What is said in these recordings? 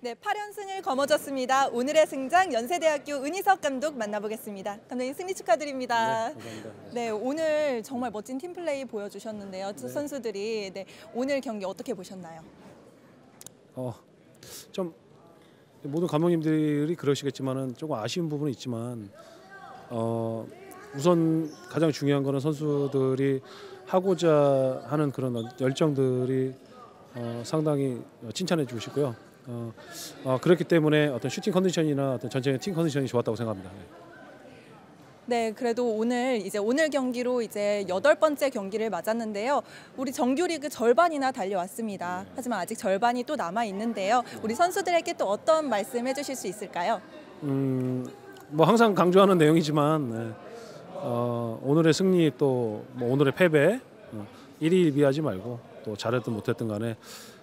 네, 8연승을 거머쥐었습니다. 오늘의 승장 연세대학교 은희석 감독 만나보겠습니다. 감독님 승리 축하드립니다. 네, 감사합니다. 네, 오늘 정말 멋진 팀플레이 보여주셨는데요. 네. 선수들이 오늘 경기 어떻게 보셨나요? 좀 모든 감독님들이 그러시겠지만은 조금 아쉬운 부분은 있지만 우선 가장 중요한 거는 선수들이 하고자 하는 그런 열정들이 상당히 칭찬해 주시고요. 그렇기 때문에 어떤 슈팅 컨디션이나 어떤 전체적인 팀 컨디션이 좋았다고 생각합니다. 네, 그래도 오늘 경기로 이제 8번째 경기를 맞았는데요. 우리 정규리그 절반이나 달려왔습니다. 하지만 아직 절반이 또 남아 있는데요. 우리 선수들에게 또 어떤 말씀 해주실 수 있을까요? 뭐 항상 강조하는 내용이지만 오늘의 승리 또 뭐 오늘의 패배 일희일비하지 말고 또 잘했든 못했든 간에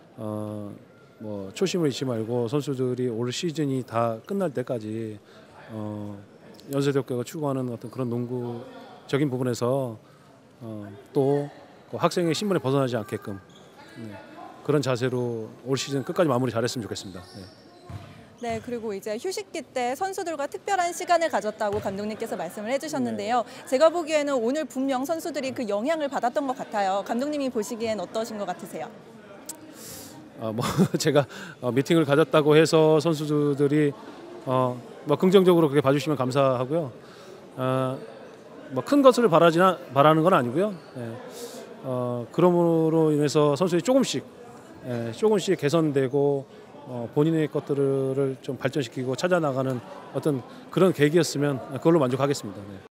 뭐 초심을 잃지 말고 선수들이 올 시즌이 다 끝날 때까지 연세대학교가 추구하는 어떤 그런 농구적인 부분에서 또 학생의 신분에 벗어나지 않게끔 그런 자세로 올 시즌 끝까지 마무리 잘했으면 좋겠습니다. 네, 그리고 이제 휴식기 때 선수들과 특별한 시간을 가졌다고 감독님께서 말씀을 해주셨는데요. 제가 보기에는 오늘 분명 선수들이 그 영향을 받았던 것 같아요. 감독님이 보시기엔 어떠신 것 같으세요? 뭐 제가 미팅을 가졌다고 해서 선수들이 뭐 긍정적으로 그렇게 봐주시면 감사하고요. 뭐 큰 것을 바라는 건 아니고요. 그러므로 인해서 선수들이 조금씩 개선되고 본인의 것들을 좀 발전시키고 찾아나가는 어떤 그런 계기였으면 그걸로 만족하겠습니다. 네.